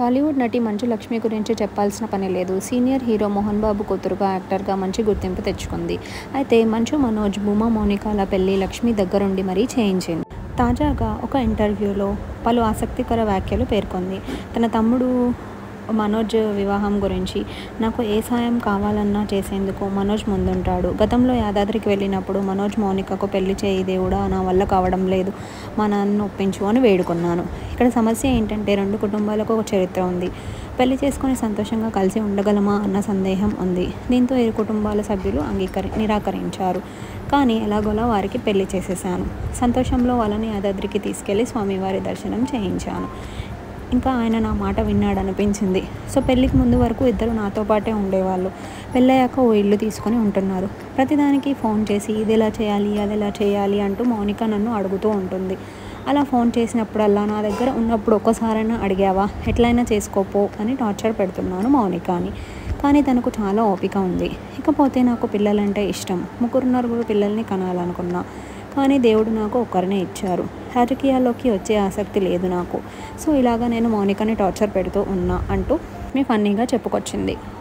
బాలీవుడ్ నటి మంచు లక్ష్మి గురించి చెప్పాల్సిన పని లేదు. సీనియర్ హీరో మోహన్ బాబు కూతురుగా, యాక్టర్గా మంచి గుర్తింపు తెచ్చుకుంది. అయితే మంచు మనోజ్, భూమా మౌనికల పెళ్లి లక్ష్మి దగ్గరుండి మరీ చేయించింది. తాజాగా ఒక ఇంటర్వ్యూలో పలు ఆసక్తికర వ్యాఖ్యలు పేర్కొంది. తన తమ్ముడు మనోజ్ వివాహం గురించి, నాకు ఏ సాయం కావాలన్నా చేసేందుకు మనోజ్ ముందుంటాడు. గతంలో యాదాద్రికి వెళ్ళినప్పుడు మనోజ్ మౌనికకు పెళ్లి చేయి దేవుడా, నా వల్ల కావడం లేదు, మా నాన్నను ఒప్పించు అని వేడుకున్నాను. ఇక్కడ సమస్య ఏంటంటే రెండు కుటుంబాలకు ఒక చరిత్ర ఉంది. పెళ్లి చేసుకుని సంతోషంగా కలిసి ఉండగలమా అన్న సందేహం ఉంది. దీంతో ఇరు కుటుంబాల సభ్యులు నిరాకరించారు. కానీ ఎలాగోలా వారికి పెళ్లి చేసేశాను. సంతోషంలో వాళ్ళని యాదాద్రికి తీసుకెళ్లి స్వామివారి దర్శనం చేయించాను. ఇంకా ఆయన నా మాట విన్నాడనిపించింది. సో పెళ్ళికి ముందు వరకు ఇద్దరు నాతో పాటే ఉండేవాళ్ళు. పెళ్ళయ్యాక ఓ ఇల్లు తీసుకొని ఉంటున్నారు. ప్రతిదానికి ఫోన్ చేసి ఇది ఎలా చేయాలి, అది ఎలా చేయాలి అంటూ మౌనిక నన్ను అడుగుతూ ఉంటుంది. అలా ఫోన్ చేసినప్పుడల్లా నా దగ్గర ఉన్నప్పుడు ఒక్కసారైనా అడిగావా, ఎట్లయినా చేసుకోపో అని టార్చర్ పెడుతున్నాను మౌనికని. కానీ తనకు చాలా ఓపిక ఉంది. ఇకపోతే నాకు పిల్లలంటే ఇష్టం. నలుగురు పిల్లల్ని కనాలనుకున్నా. కానీ దేవుడు నాకు ఒక్కరినే ఇచ్చారు. రాజకీయాల్లోకి వచ్చే ఆసక్తి లేదు నాకు. సో ఇలాగా నేను మౌనికని టార్చర్ పెడుతూ ఉన్నా అంటూ ఫన్నీగా చెప్పుకొచ్చింది.